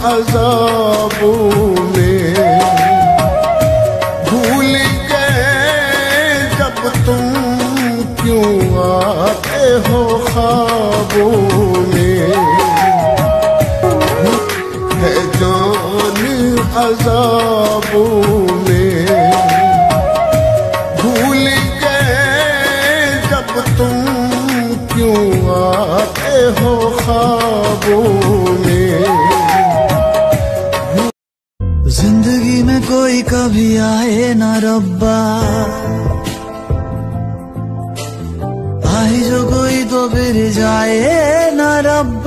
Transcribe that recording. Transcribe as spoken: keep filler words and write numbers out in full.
अज़ाबों में। भूल गए जब तुम क्यों आते हो ख्वाबों में। है जान अज़ाबों में। भूल गए जब तुम क्यों आते हो ख्वाबों में। जिंदगी में कोई कभी आए ना रब्बा, आए जो कोई तो फिर जाए ना रब्बा।